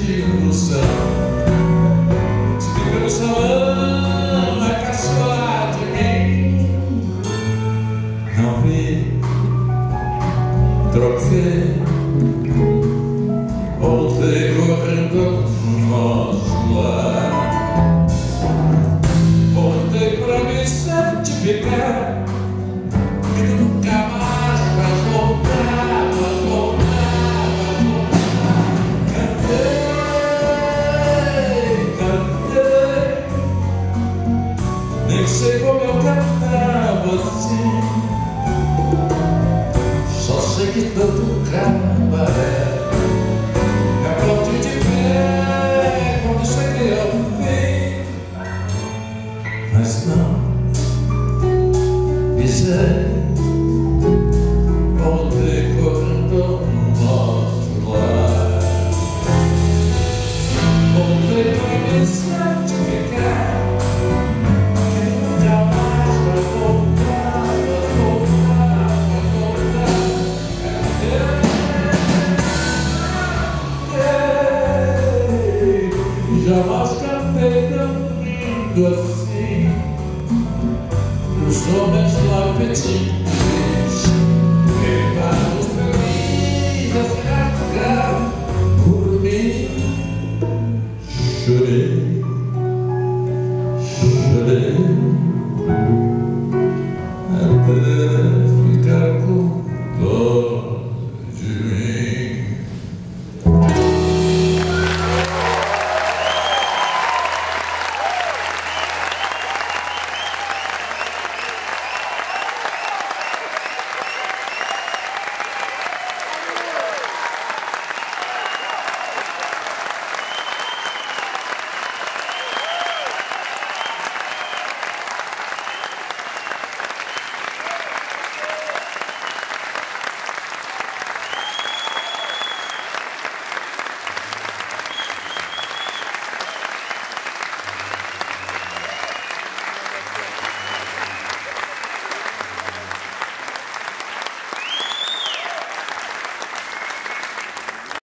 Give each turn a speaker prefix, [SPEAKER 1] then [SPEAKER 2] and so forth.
[SPEAKER 1] ilusão de que pelo salão na caçoar de mim. Não vi, troquei, voltei correndo pro nosso lar. Voltei pra me certificar que nunca mais vai voltar, vai voltar. Nem sei como eu cantava assim, só sei que todo cabaré me aplaudiu de pé quando cheguei ao fim. Mas não pisei, voltei correndo no nosso lar. Voltei para me certificar que nunca mais vai voltar, vai voltar, vai voltar. Jamais cantei tão lindo assim. Os homens lá pedindo